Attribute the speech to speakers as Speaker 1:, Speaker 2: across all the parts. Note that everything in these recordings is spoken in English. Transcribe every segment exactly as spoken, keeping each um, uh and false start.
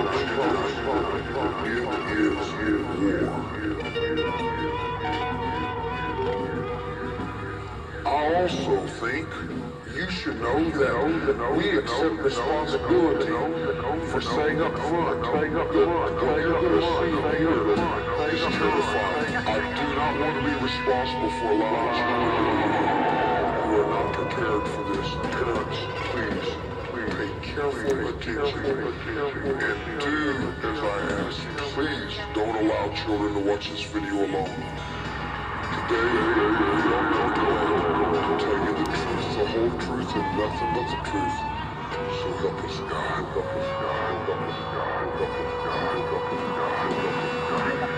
Speaker 1: I also think you should know that we accept responsibility for saying up front that the fear is terrifying. I do not want to be responsible for a lot of children who are not prepared for this. Parents, please, pay careful attention and do as I ask. Please don't allow children to watch this video alone. Today, we are going to tell you the truth, the whole truth, and nothing but the truth. So help us God, help us God, help us God, help us God, help us God, help us God.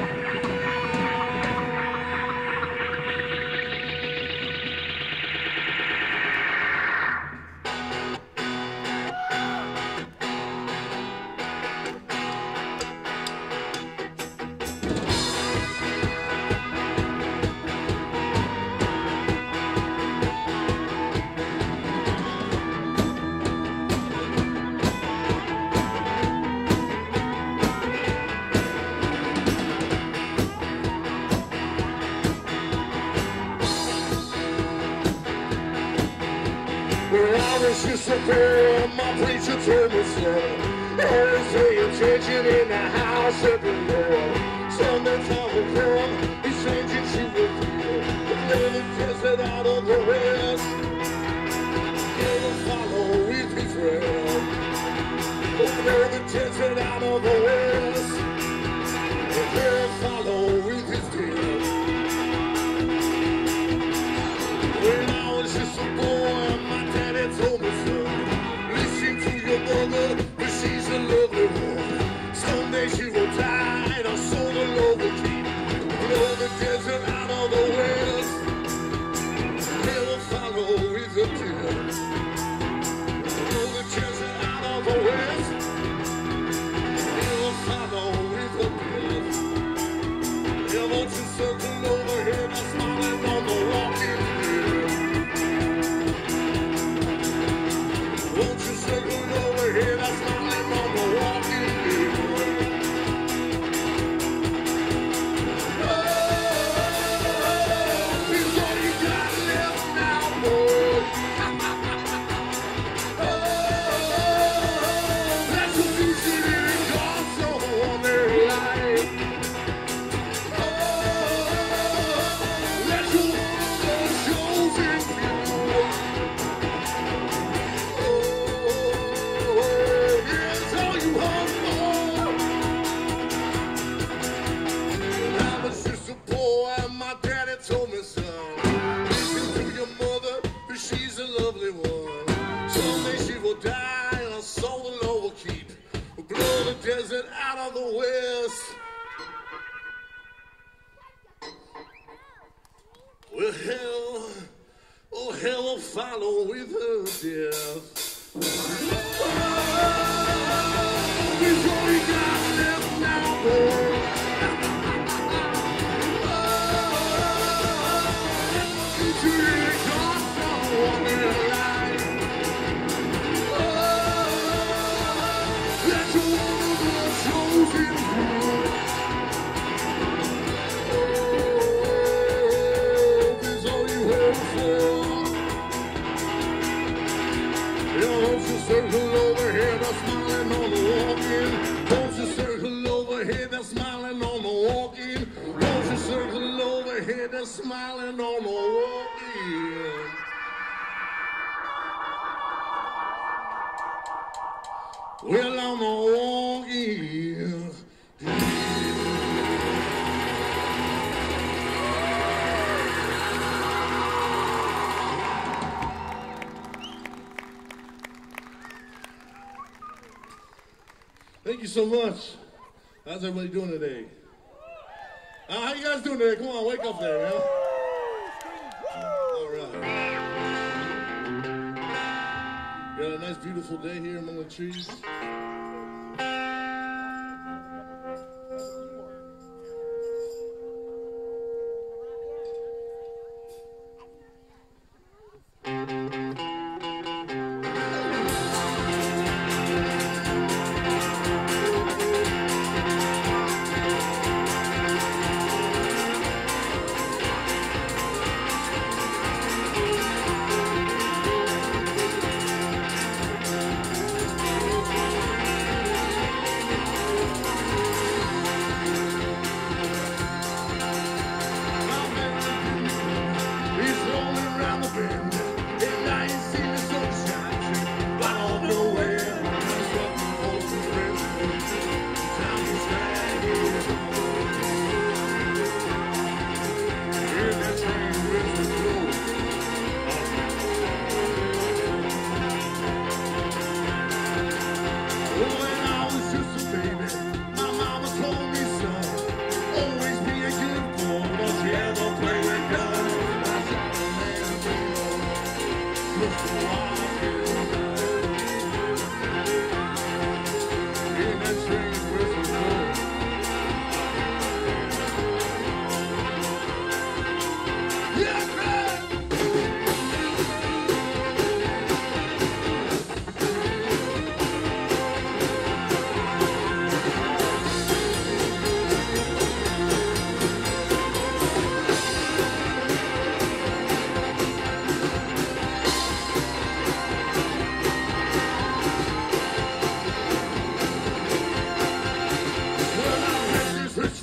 Speaker 2: Just a prayer, my preacher told me so. Always pay attention in the house everywhere. Sunday time will come, these changes you will feel. Never gets it out of the west. Never follow with me, friend. Never gets it out of the west. Never follow with his dear. When I was just a boy, my daddy told me so. Listen to your mother, but she's a lovely woman. Someday she will die, and her soul will overkeep. Blow the desert out of the west. Never follow with the deer. Blow the desert out of the west. Never follow with the deer. Never to circle overhead, I'm smiling on the walking deer. Won't you circle overhead, I'm smiling on the walking deer. Desert out of the west. Well, hell, oh, hell will follow with her death. Oh, it's all you got left now, boy. Oh, it's really gone from one life. Oh, that's a circle overhead, I'm smiling on the walking. Don't you circle overhead, I'm smiling on the walking. Don't you circle overhead, I'm smiling on the walking. Well, I'm a walking. Thank you so much. How's everybody doing today? Uh, how you guys doing today? Come on, wake up there, man. All right. Got a nice, beautiful day here among the trees.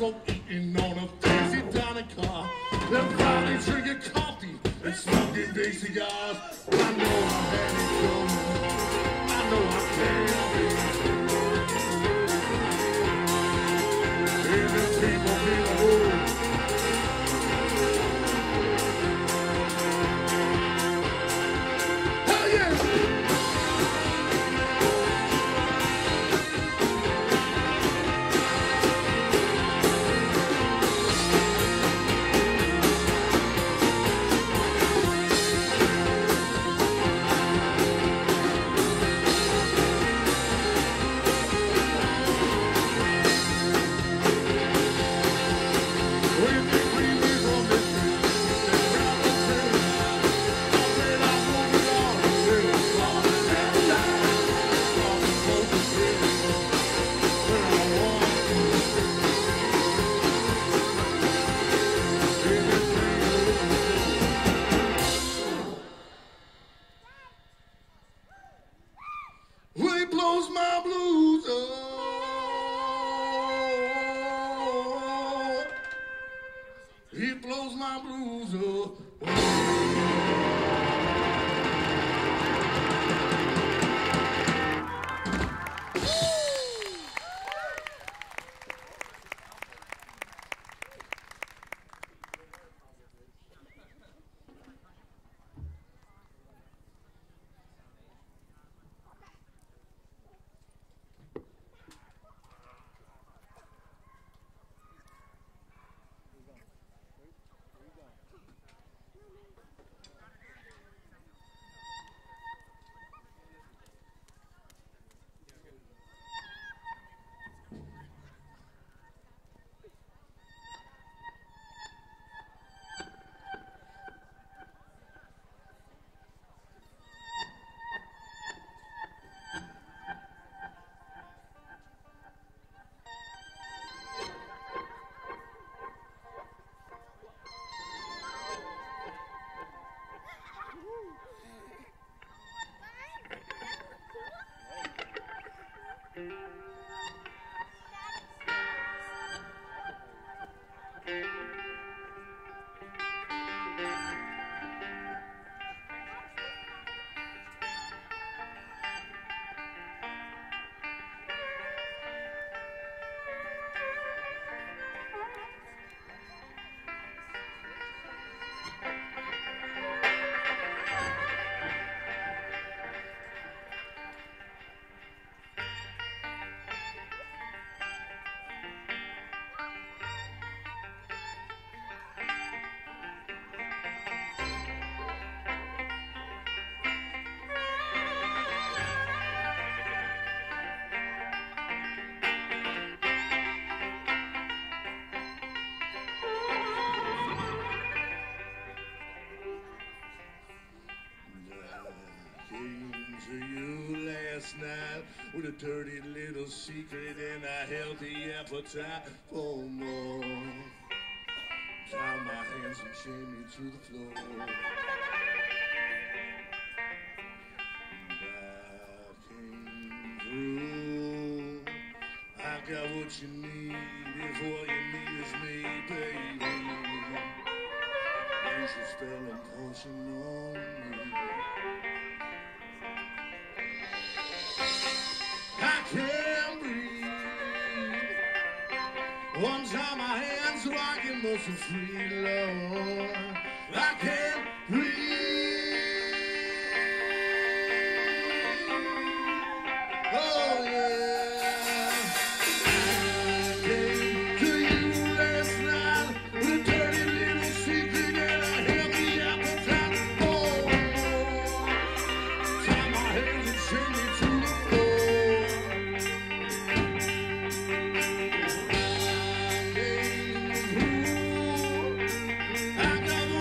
Speaker 2: slow eating on a fancy dining car. Then finally drinking coffee and smoking big cigars. I know I had it coming. I know I can't be. Even people feel old. Hell yeah! With a dirty little secret and a healthy appetite for more. Tie my hands and chain me to the floor. And I came through. I got what you need if what you need is me, baby. You should spell a potion on me. I can't breathe. Untie my hands so I can muscle free, Lord. I can't breathe. Oh yeah. I came to you last night with a dirty little secret and a healthy appetite for more. Tie my hands and send me to the floor. I got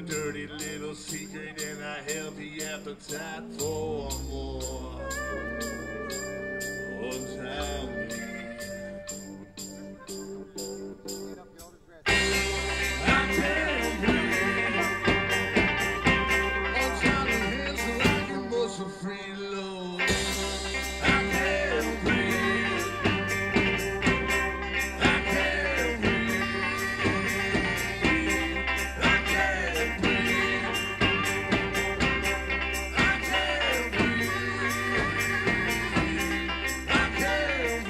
Speaker 2: a dirty little secret, and I have the appetite for more. Oh, tell me. I can't breathe. Oh, tiny hands like a muscle free load. I can't breathe. I can't breathe. I can't breathe. I can't breathe. I can't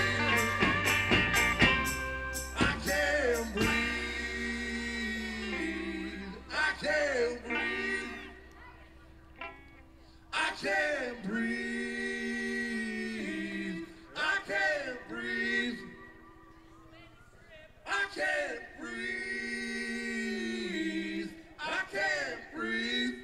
Speaker 2: breathe. I can't breathe. I can't breathe. I can't breathe. I can't breathe. I can't breathe. I can't breathe.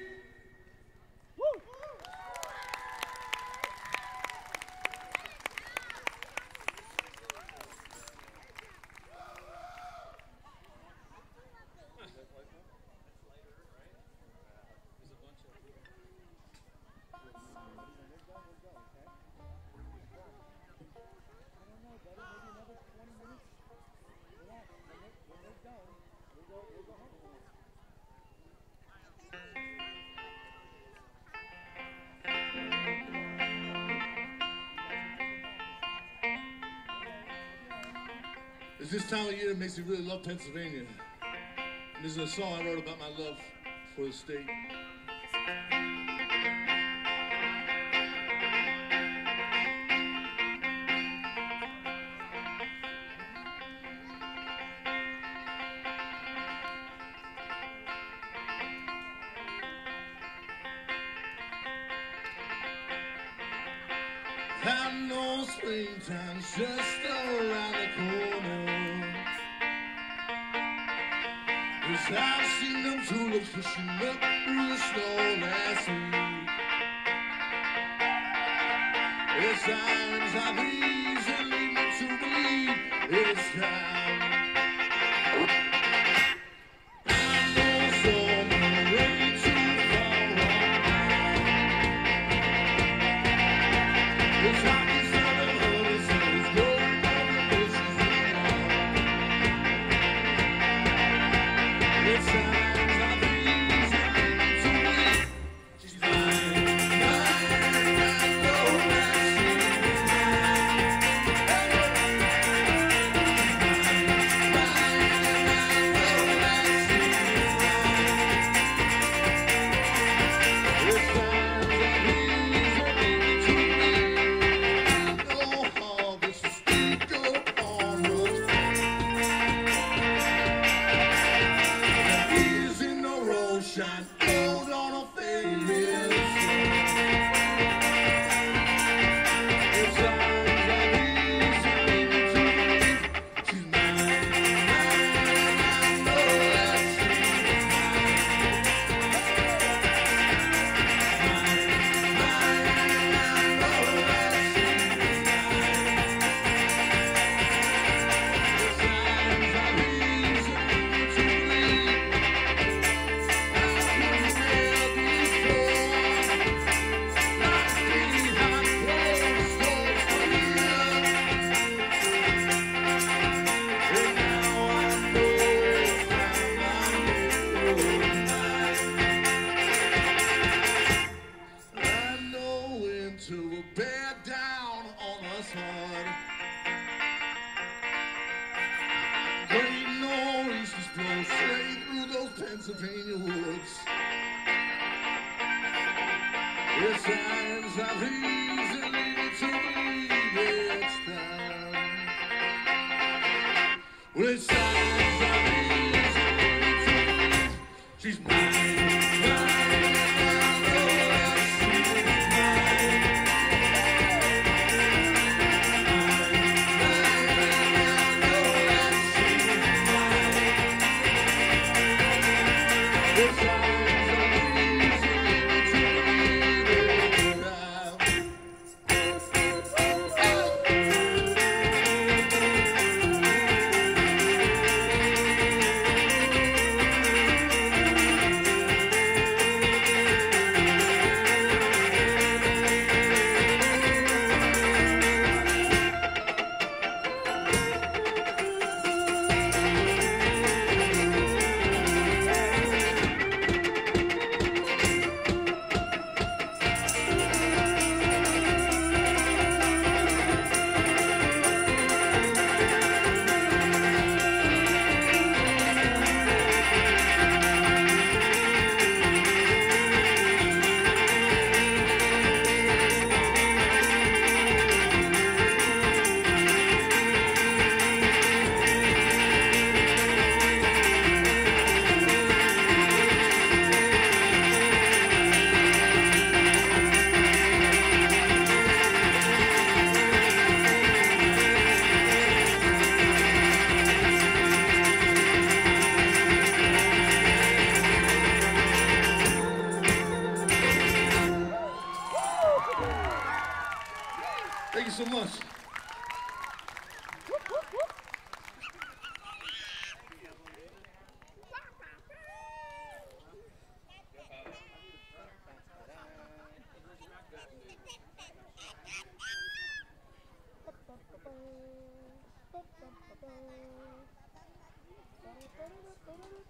Speaker 2: It's this time of year that makes me really love Pennsylvania. And this is a song I wrote about my love for the state. I know springtime's just around the corner. 'Cause I've seen them tulips pushing up through the snow last week. It's signs like these that lead me to believe it's time. I know summer ain't too far away. It's like the southern honey sun is growing on the bushes around. It's signs like these that lead me to believe she's mine, mine, I know that she's mine. Shine gold on a faded sun. It's signs like these that lead me to believe she's mine, mine, I know that she's mine. Mine, mine, I know that she's mine. It's signs like these that lead me to believe. Pennsylvania woods. It's signs like these that lead me to believe it's time. Well, it's signs like these that lead me to believe she's mine, mine, I know that she's mine. Mine, mine, I know that she's mine. It's signs like these that lead me to believe it's time.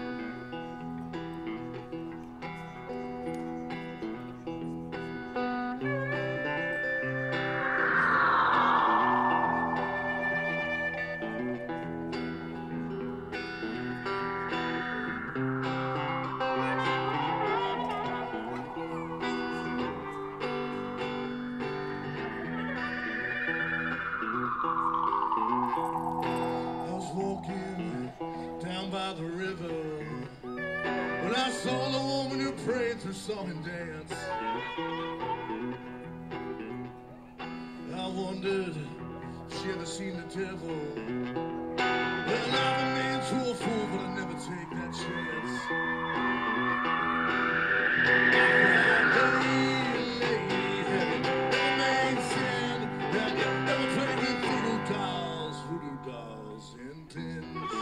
Speaker 2: Saw him dance. I wondered if she ever seen the devil. Well, I've been made to a fool, but I never take that chance. Hey, lady, never made sin. Never played with voodoo dolls, voodoo dolls and pins.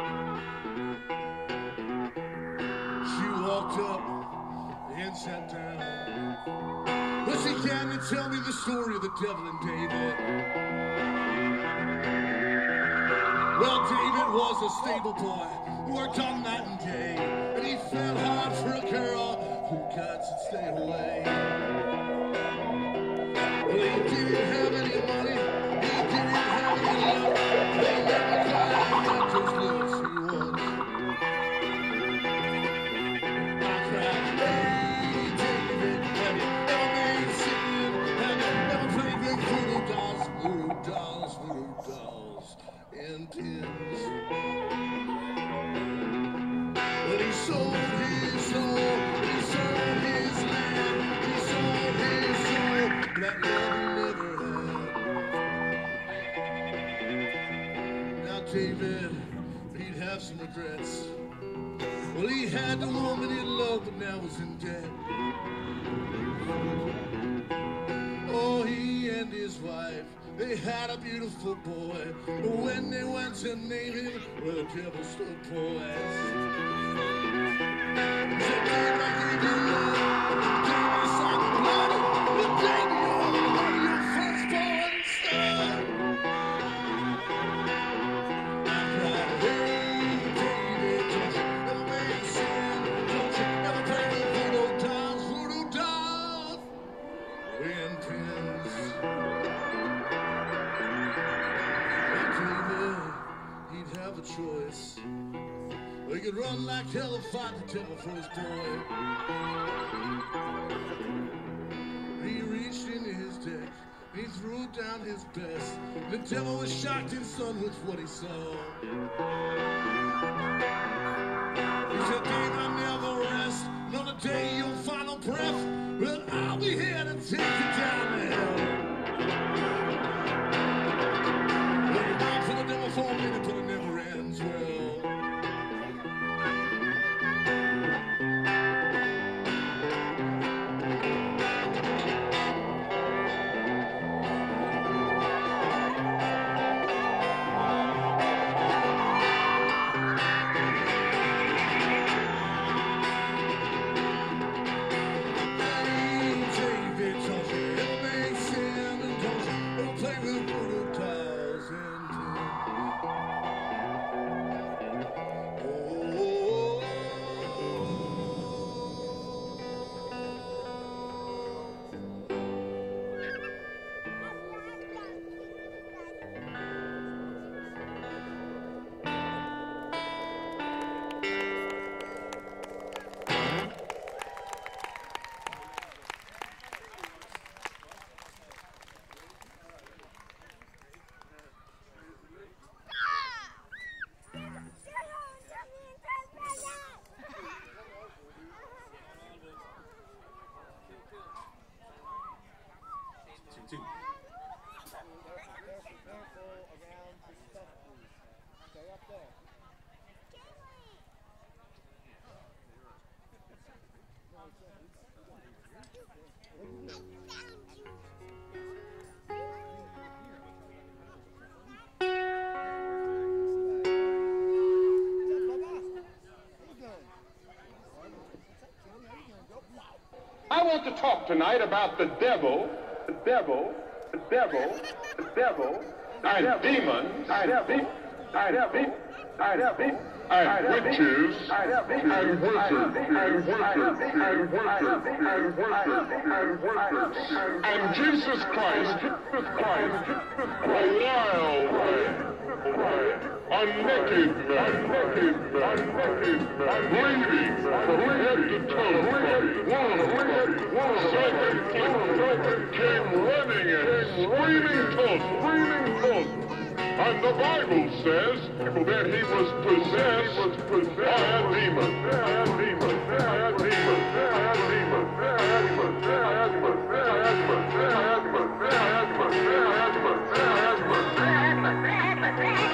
Speaker 2: She walked up and sat down. Well, she began to tell me the story of the devil and David. Well, David was a stable boy who worked all night and day, and he fell hard for a girl who got to stay away. Well, he didn't have any money, he didn't have any love. They never climbed up those looks he was. I cried, dolls, voodoo dolls, and pins. But he sold his soul, he sold his land, he sold his soul, black love he never had. Now David, he'd have some regrets. Well, he had the woman he loved, but now was in debt. Oh, he and his wife, they had a beautiful boy, but when they went to name him, well, the devil stood poised. He said, David, I gave you love, David, son of blood, but David, you're your firstborn son. I cried, hey, David, don't you ever make sin, don't you ever play with voodoo dolls, voodoo dolls, and pins. He'd have a choice. He could run like hell and fight the devil for his boy. He reached into his deck, he threw down his best. The devil was shocked and stunned with what he saw. He said, David, I'll never rest. And on the day your final breath, well, I'll be here to take you down to hell. For the devil for a minute, but it never ends well.
Speaker 3: I want to talk tonight about the devil, the devil, the devil, the devil, and demons, and demons, and demons, and demons, and witches, and wizards, and wizards, and wizards, and wizards, and wizards, and Jesus Christ, Jesus Christ, a wild way. A naked man, a naked man, a naked man, bleeding from head to toe, one of them, one of them, came running and screaming toast, screaming toast. And the Bible says that he was possessed, was possessed by a demon, by a demon, by a demon, by a demon, by a demon, by a demon, by a demon, by a demon, by a demon, by a demon, by a demon, by a demon.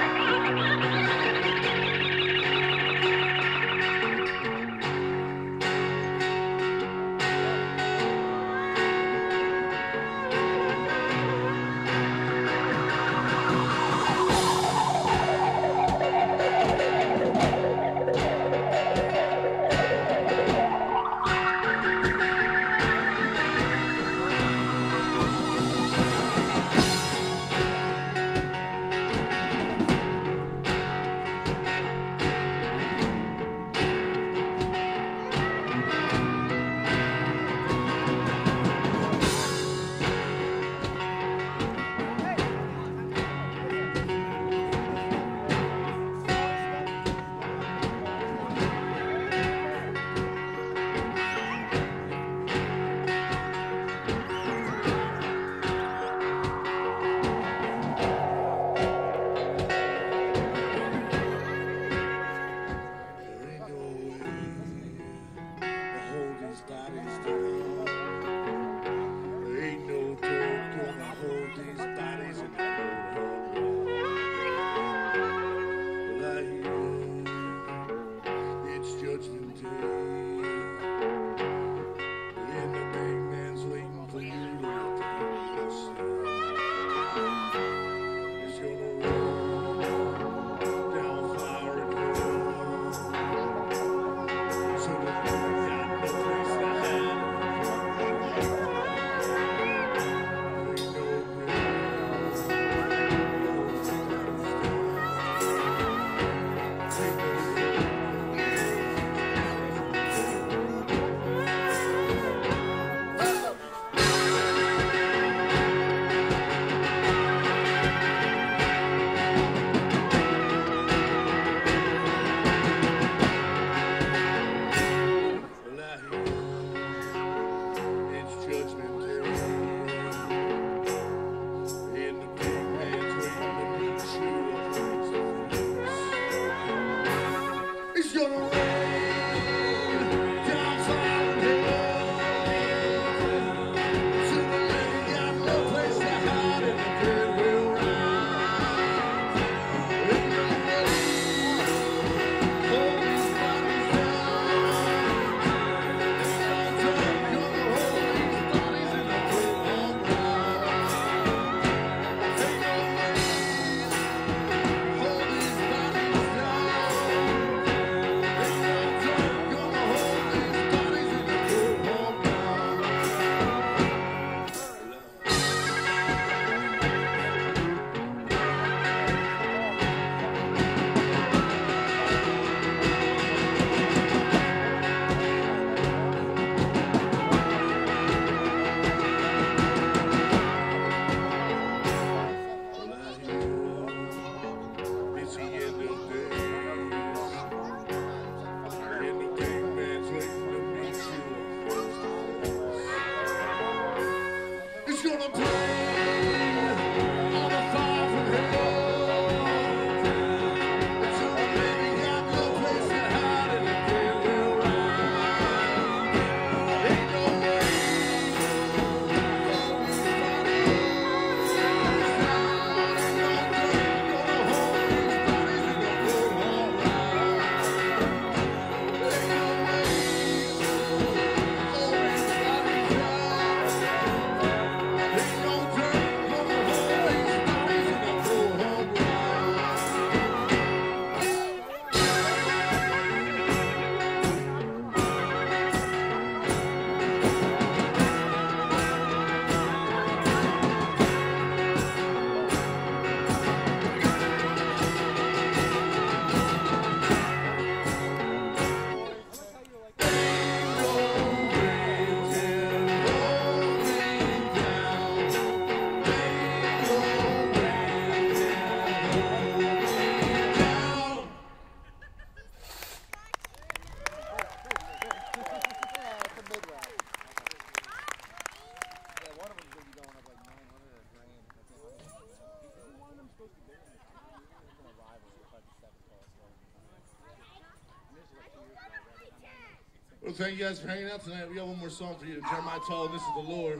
Speaker 2: Well, thank you guys for hanging out tonight. We got one more song for you. Jeremiah Tall, This is the Lord.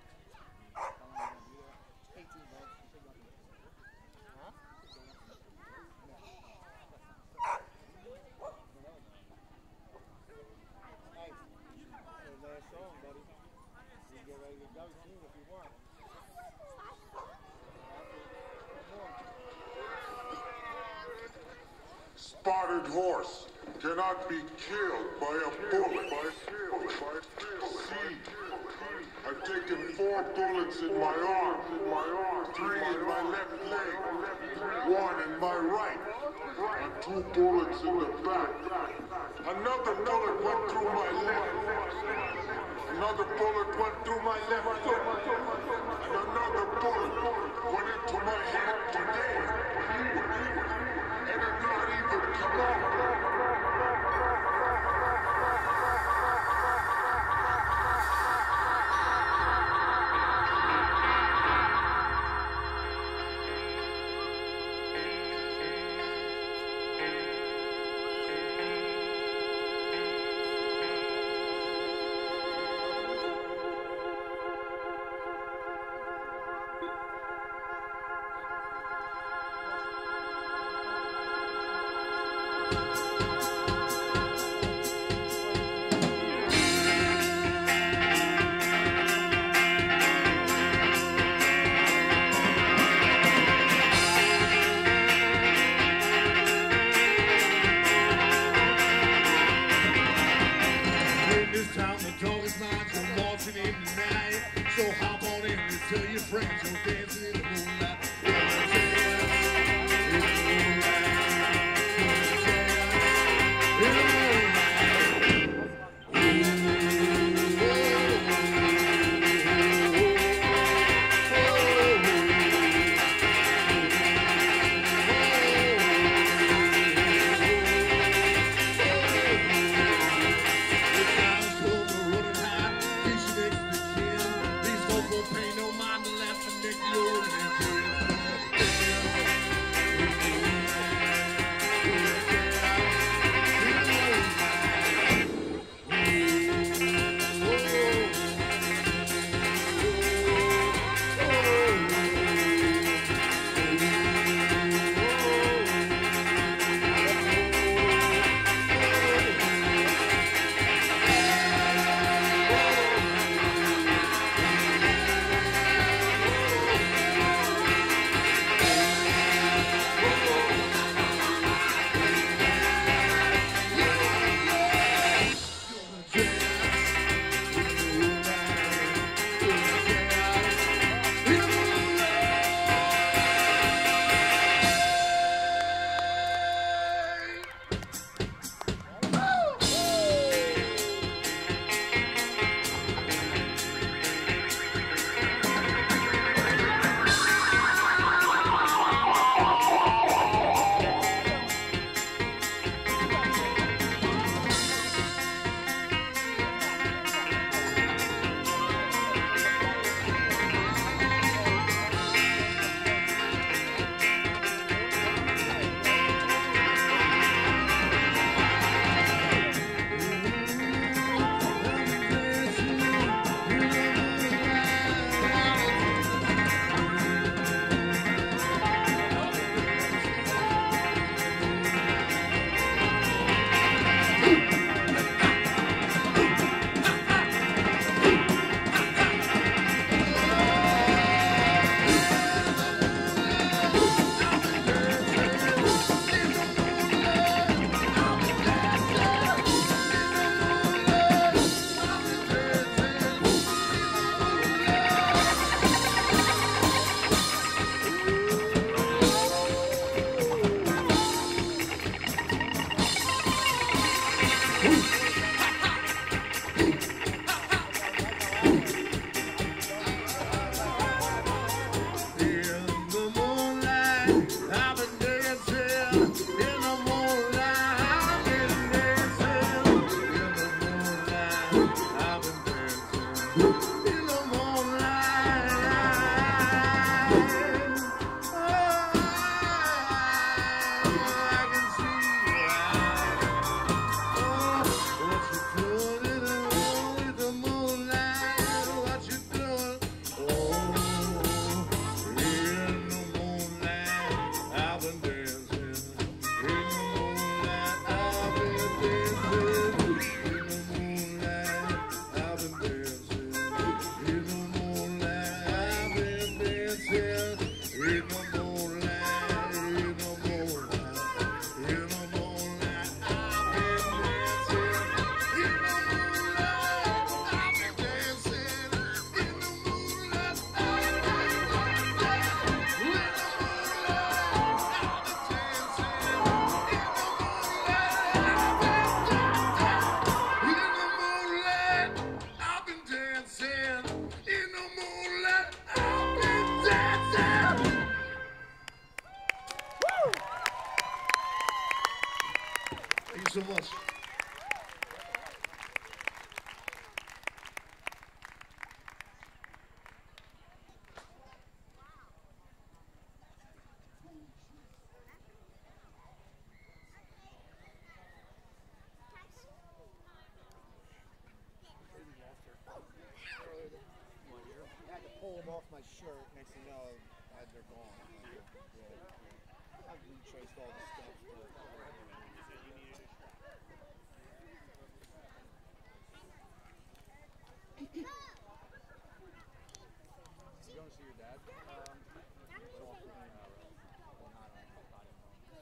Speaker 1: Spotted horse cannot be killed by a bullet. See, I've taken four bullets in my arm, three in my left leg, one in my right, and two bullets in the back. Another bullet went through my left. Another bullet went through my left foot. And another bullet went into my head today. And it not even come out.
Speaker 2: you so much.
Speaker 4: I had to pull them off my shirt. Next thing you know, I, they're gone. Yeah, yeah. I've retraced all the steps. But, you going to see your dad? Um, so off the game out, right? Well, not on my body.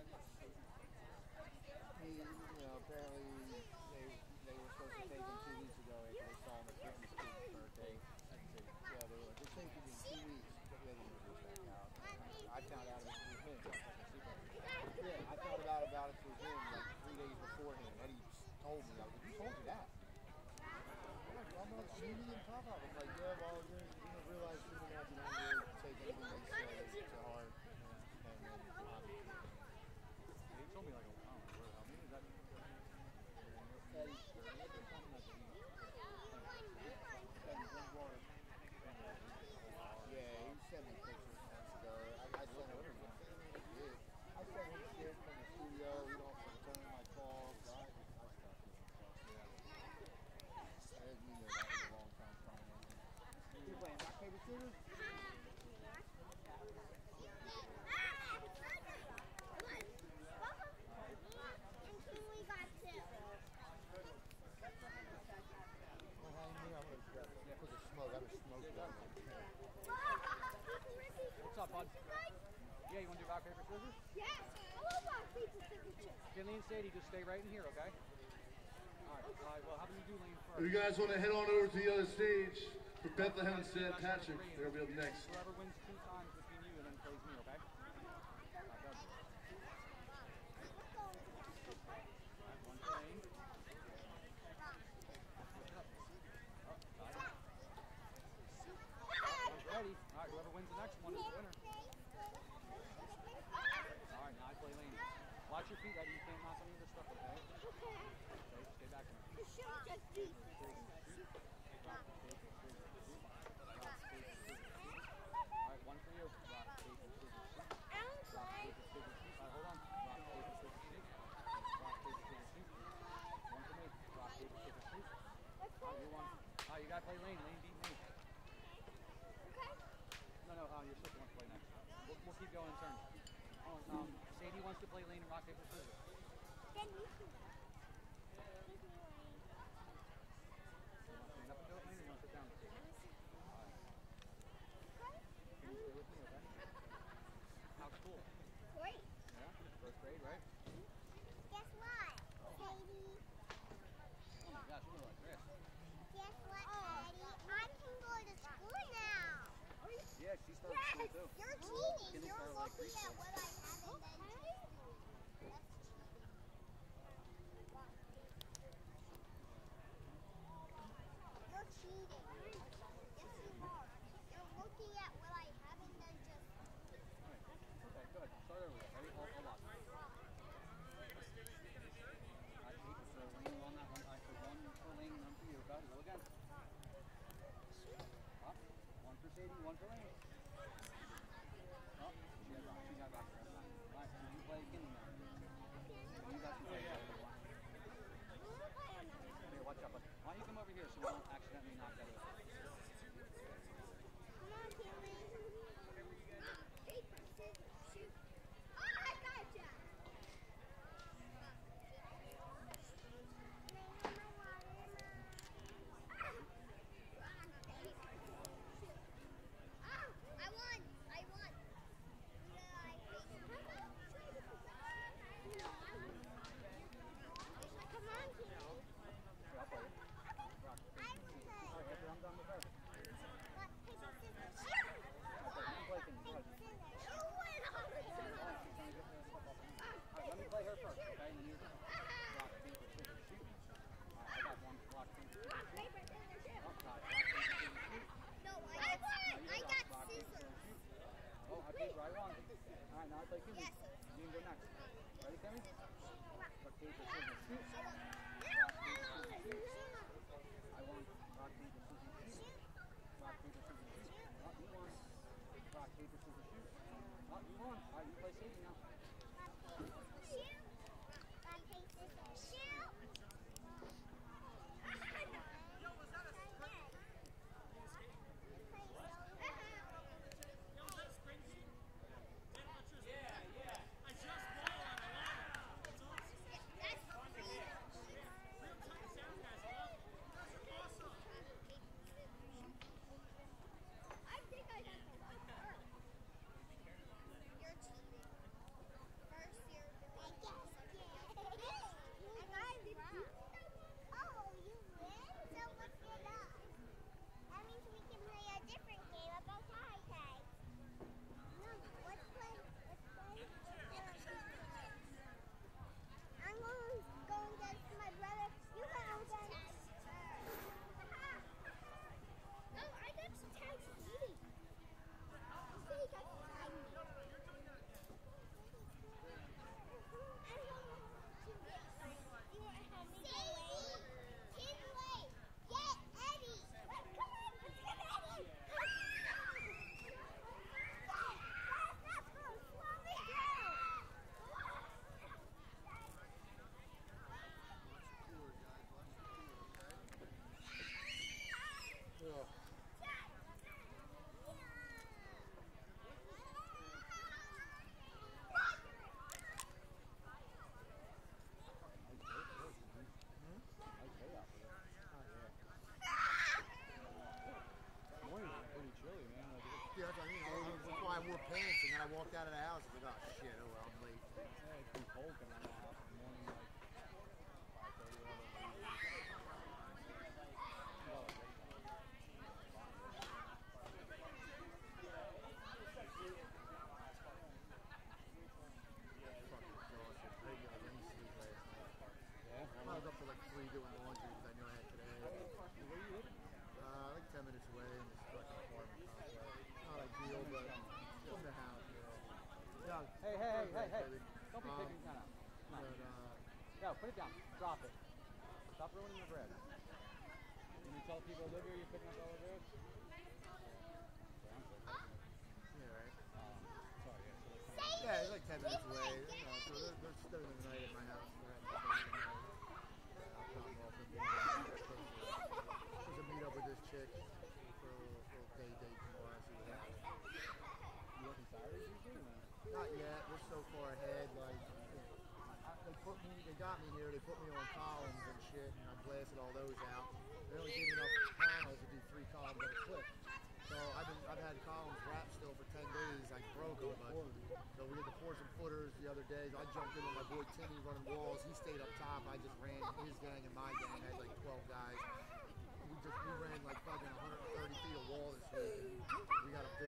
Speaker 4: He, you know, apparently they they were supposed to take him two weeks ago after they saw him at Brittany's kid's birthday. Yeah, they were like, just take him in two weeks. But they didn't get back out. I found out it was through him. Yeah, I found out about it through him like three days beforehand. Eddie told me. I was like, who told you that? I'm like, Genie and Papa. I was like, yeah, well, you're, you're going to realize soon enough you don't really take anything they say to heart. And then, obviously, he told me like, oh, how many is that? Eddie, Eddie told me like, yeah, he sent me pictures months ago. I, I sent him I sent him shit from the studio. He don't return my calls. I, I stuff him. I didn't mean that was a long time trying. You playing rock, paper, scissors? What's up, bud? Yeah, you want to do rock, paper, scissors?
Speaker 5: Yes! I love rock, paper, scissors.
Speaker 4: Finley and Sadie, just stay right in here, okay? Alright, all right, well, how about you do Lane first?
Speaker 2: If you guys want to head on over to the other stage for Bethlehem and Saint Patrick, they'll be up next.
Speaker 4: Whoever wins two times between you and then plays me, okay? Alright, go. Alright, one for Lane. Ready? Alright, whoever wins the next one is the winner. Alright, now I play Lane. Watch your feet, Eddie. You can't knock any of this stuff, okay?
Speaker 5: Okay.
Speaker 4: Okay, stay back there.
Speaker 5: The show just beat.
Speaker 4: Alright, one for you. Rock, paper, scissors, shoot.
Speaker 5: I'm
Speaker 4: Rock,
Speaker 5: sorry.
Speaker 4: paper, scissors, shoot. Alright, hold on. Rock, paper, scissors, shoot. Rock, paper, scissors, shoot. One for me. Rock, paper, scissors, shoot. Alright, you won. Alright, you gotta play Lane. Lane beat me.
Speaker 5: Okay.
Speaker 4: No, no, uh, your sister wants to play next. We'll, we'll keep going in turns. Oh, um, Sadie wants to play Lane and rock, paper, scissors.
Speaker 5: Then you can go.
Speaker 4: Stand up and do it, Lane, or you want to sit down? Alright. Can you stay with me, okay? How's school?
Speaker 5: Great.
Speaker 4: Yeah? First grade, right?
Speaker 5: Guess what, Sadie?
Speaker 4: Oh my gosh, you look like this.
Speaker 5: Guess what, Sadie? I can go to school now.
Speaker 4: Yeah, she started
Speaker 5: Yes,
Speaker 4: school too.
Speaker 5: you're cheating.
Speaker 4: Kindergarten
Speaker 5: You're
Speaker 4: like
Speaker 5: looking
Speaker 4: preschool.
Speaker 5: at what I haven't done. That's cheating. You're cheating. Yes, you are. You're looking at what I haven't done just.
Speaker 4: Okay, good. Start over. Ready? Hold, hold on. I hate so Lane on that one. I for one for Lane, none for you. Go, go again. Up. One for Sadie, one for Lane. Oh, she got rock. She got rock. All right, so you play Kinley now. So you got to play. Here, watch out. But why don't you come over here so we don't accidentally knock that over?
Speaker 5: Come on, Kinley. Paper, scissors, shoot. Oh, I gotcha. I won! I won! Yeah, I
Speaker 4: play Kimmy.
Speaker 5: Yes.
Speaker 4: You can go next. Ready, Kimmy? Rock, paper, scissors, shoot. I want rock, paper, scissors, shoot. Rock, paper, scissors, shoot. Oh, you won. Rock, paper, scissors, shoot. Oh, you won. All right, you play safety now.
Speaker 5: Shoot. Rock, paper, scissors, shoot. Yo, was that a sprint?
Speaker 6: Yo, is that a sprint game? Yeah, yeah. I just bought on a lot. It's awesome.
Speaker 5: That's
Speaker 6: Real time sound guys. I love it. You guys are awesome.
Speaker 5: I think I got the one first. You're cheating. First you're doing this. And I won. Oh, you win? So what's it up? That means we can play a different game about tie tag. No, let's play. Let's play. I'm going to go against my brother. You go against her. No, I got some tags easy. You say you got some tags easy. I'm going to get you want to have me go away? Kid away. Get Eddie. Come on, let's get Eddie. That's going to slow me down.
Speaker 4: Ugh. Pretty chilly, man. Like,
Speaker 7: Yeah, that's what I mean. I was, that's why I wore pants, and then I walked out of the house. I was like, oh shit, oh well, I'm late.
Speaker 4: yeah, it's been cold coming out of the house in the morning, like five thirty,
Speaker 7: Fucking exhausted. I didn't get any sleep last night.
Speaker 4: yeah.
Speaker 7: I was up till like three doing laundry because I knew I had today.
Speaker 4: Where you living?
Speaker 7: Uh, like ten minutes away in this fucking apartment complex. Not ideal, but from the house, yeah. Yeah.
Speaker 4: Hey, hey, hey, hey, hey.
Speaker 7: baby.
Speaker 4: Don't be
Speaker 7: Um,
Speaker 4: picking kind of. No.
Speaker 7: But, uh,
Speaker 4: Yo, put it down. Drop it. Stop ruining the bread. Can you tell people who live here you're picking up all the bread?
Speaker 7: yeah, right.
Speaker 4: Um, sorry, yeah. So they're kind
Speaker 7: Yeah, it's like ten minutes away. You know, so they're, they're spending the night at my house. They're having a day tonight. I'll drop them off and be There's a meet up with this chick for a little, little day date tomorrow. See what happens.
Speaker 4: of, you working Saturdays usually, man?
Speaker 7: Not yet. We're so far ahead. Like, I, they put me, they got me here. They put me on columns and shit, and I blasted all those out. They only gave me enough panels to do three columns at a clip. So I've been, I've had columns wrapped still for ten days. I broke them, but so we had to pour some footers the other day. I jumped in with my boy Timmy running walls. He stayed up top. I just ran his gang and my